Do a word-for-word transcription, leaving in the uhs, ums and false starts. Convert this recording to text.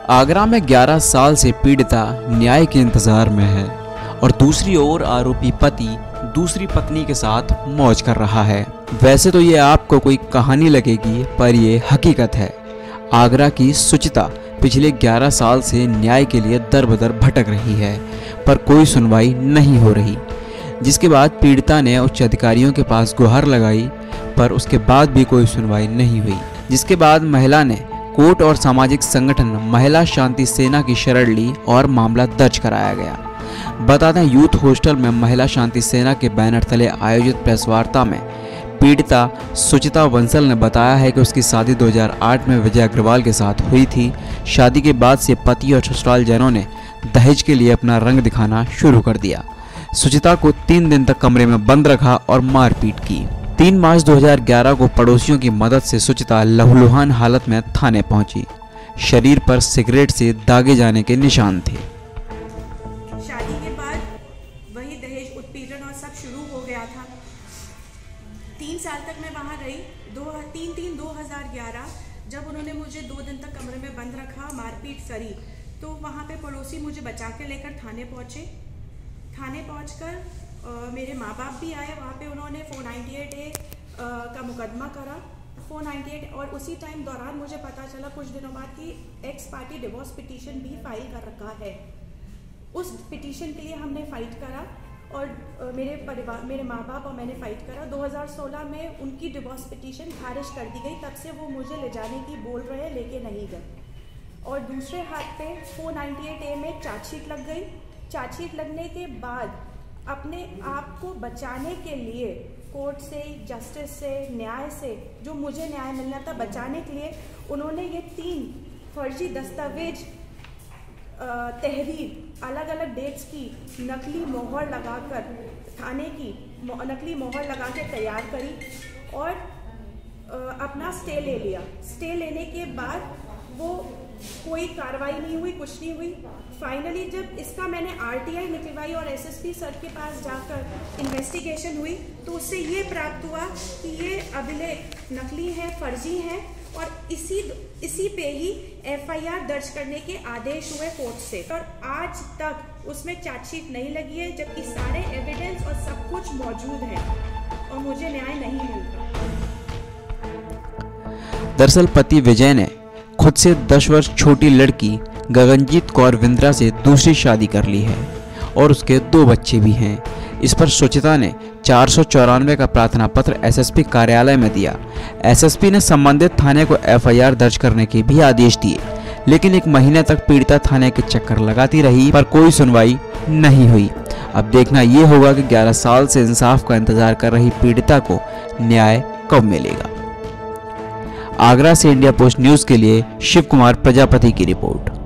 आगरा में ग्यारह साल से पीड़िता न्याय के इंतजार में है और दूसरी ओर आरोपी पति दूसरी पत्नी के साथ मौज कर रहा है। वैसे तो ये आपको कोई कहानी लगेगी, पर ये हकीकत है। आगरा की सुचिता पिछले ग्यारह साल से न्याय के लिए दर बदर भटक रही है, पर कोई सुनवाई नहीं हो रही। जिसके बाद पीड़िता ने उच्च अधिकारियों के पास गुहार लगाई, पर उसके बाद भी कोई सुनवाई नहीं हुई। जिसके बाद महिला ने कोर्ट और सामाजिक संगठन महिला शांति सेना की शरण ली और मामला दर्ज कराया गया। बता दें, यूथ हॉस्टल में महिला शांति सेना के बैनर तले आयोजित प्रेस वार्ता में पीड़िता सुचिता बंसल ने बताया है कि उसकी शादी दो हज़ार आठ में विजय अग्रवाल के साथ हुई थी। शादी के बाद से पति और ससुराल जनों ने दहेज के लिए अपना रंग दिखाना शुरू कर दिया। सुचिता को तीन दिन तक कमरे में बंद रखा और मारपीट की। तीन मार्च दो हज़ार ग्यारह को पड़ोसियों की मदद से सुचिता लहूलुहान हालत में थाने पहुंची। शरीर पर सिगरेट से दागे जाने के निशान थे। शादी के बाद वही दहेज उत्पीड़न और सब शुरू हो गया था। तीन साल तक मैं वहां रही। दो तीन तीन दो हज़ार ग्यारह जब उन्होंने मुझे दो दिन तक कमरे में बंद रखा, मारपीट करी, तो वहां पे पड़ोसी मुझे बचा के लेकर थाने पहुंचे। थाने पहुंचकर मेरे माँ बाप भी आए। वहाँ पे उन्होंने फोर नाइन्टी एट ए का मुकदमा करा फोर नाइन्टी एट और उसी टाइम दौरान मुझे पता चला कुछ दिनों बाद कि एक्स पार्टी डिवोर्स पिटीशन भी फाइल कर रखा है। उस पिटीशन के लिए हमने फाइट करा और मेरे परिवार मेरे माँ बाप और मैंने फाइट करा। दो हज़ार सोलह में उनकी डिवोर्स पिटीशन खारिज कर दी गई। तब से वो मुझे ले जाने की बोल रहे हैं, लेके नहीं गए। और दूसरे हाथ पे फोर नाइन्टी एट ए में चार्जशीट लग गई। चार्जशीट लगने के बाद अपने आप को बचाने के लिए कोर्ट से, जस्टिस से, न्याय से, जो मुझे न्याय मिलना था, बचाने के लिए उन्होंने ये तीन फर्जी दस्तावेज तहरीर अलग अलग डेट्स की नकली मोहर लगाकर थाने की नकली मोहर लगा के तैयार करी और अपना स्टे ले लिया। स्टे लेने के बाद वो कोई कार्रवाई नहीं हुई, कुछ नहीं हुई। फाइनली जब इसका मैंने आरटीआई निकलवाई और एसएसपी सर के पास जाकर इन्वेस्टिगेशन हुई, तो उससे ये प्राप्त हुआ कि ये अभिलेख नकली है, फर्जी है और इसी इसी पे ही एफआईआर दर्ज करने के आदेश हुए कोर्ट से। और आज तक उसमें चार्जशीट नहीं लगी है, जबकि सारे एविडेंस और सब कुछ मौजूद है और मुझे न्याय नहीं मिल रहा। दरअसल पति विजय ने खुद से दस वर्ष छोटी लड़की गगनजीत कौर विंद्रा से दूसरी शादी कर ली है और उसके दो बच्चे भी हैं। इस पर सुचिता ने चार सौ चौरानवे का प्रार्थना पत्र एसएसपी कार्यालय में दिया। एसएसपी ने संबंधित थाने को एफआईआर दर्ज करने के भी आदेश दिए, लेकिन एक महीने तक पीड़िता थाने के चक्कर लगाती रही, पर कोई सुनवाई नहीं हुई। अब देखना ये होगा कि ग्यारह साल से इंसाफ का इंतजार कर रही पीड़िता को न्याय कब मिलेगा। आगरा से इंडिया पोस्ट न्यूज़ के लिए शिव कुमार प्रजापति की रिपोर्ट।